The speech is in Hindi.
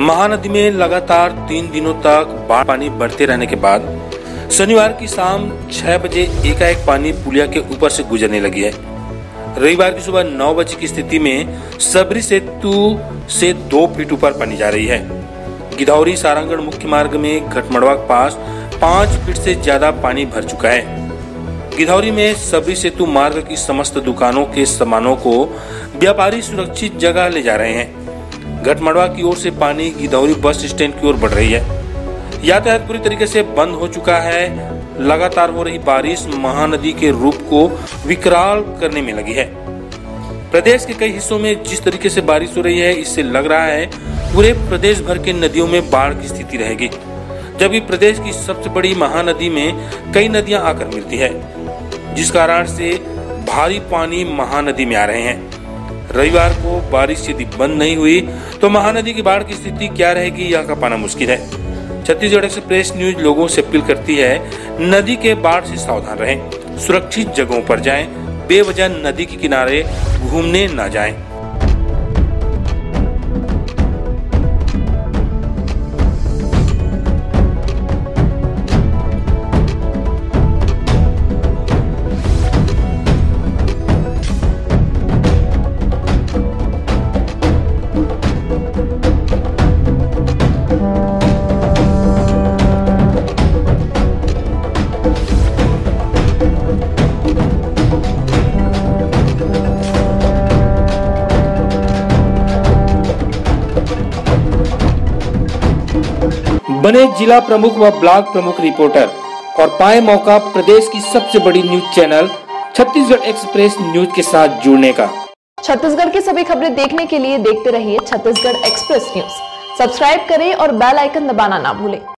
महानदी में लगातार 3 दिनों तक बाढ़ पानी बढ़ते रहने के बाद शनिवार की शाम 6 बजे एकाएक पानी पुलिया के ऊपर से गुजरने लगी है। रविवार की सुबह 9 बजे की स्थिति में सबरी सेतु से 2 फीट ऊपर पानी जा रही है। गिधौरी सारंगगढ़ मुख्य मार्ग में घटमड़वा के पास 5 फीट से ज्यादा पानी भर चुका है। गिधौरी में सबरी सेतु मार्ग की समस्त दुकानों के सामानों को व्यापारी सुरक्षित जगह ले जा रहे हैं। घटमड़वा की ओर से पानी गिधौरी बस स्टैंड की ओर बढ़ रही है। यातायात पूरी तरीके से बंद हो चुका है। लगातार हो रही बारिश महानदी के रूप को विकराल करने में लगी है। प्रदेश के कई हिस्सों में जिस तरीके से बारिश हो रही है, इससे लग रहा है पूरे प्रदेश भर के नदियों में बाढ़ की स्थिति रहेगी। जबकि प्रदेश की सबसे बड़ी महानदी में कई नदियां आकर मिलती है, जिस कारण से भारी पानी महानदी में आ रहे हैं। रविवार को बारिश यदि बंद नहीं हुई तो महानदी की बाढ़ की स्थिति क्या रहेगी, यह का पाना मुश्किल है। छत्तीसगढ़ एक्सप्रेस न्यूज लोगों से अपील करती है, नदी के बाढ़ से सावधान रहें, सुरक्षित जगहों पर जाएं, बेवजह नदी के किनारे घूमने न जाएं। बने जिला प्रमुख व ब्लॉक प्रमुख रिपोर्टर और पाए मौका प्रदेश की सबसे बड़ी news channel Chhattisgarh express news के साथ जुड़ने का। छत्तीसगढ़ की सभी खबरें देखने के लिए देखते रहिए छत्तीसगढ़ एक्सप्रेस न्यूज। सब्सक्राइब करें और बेल आइकन दबाना ना भूलें।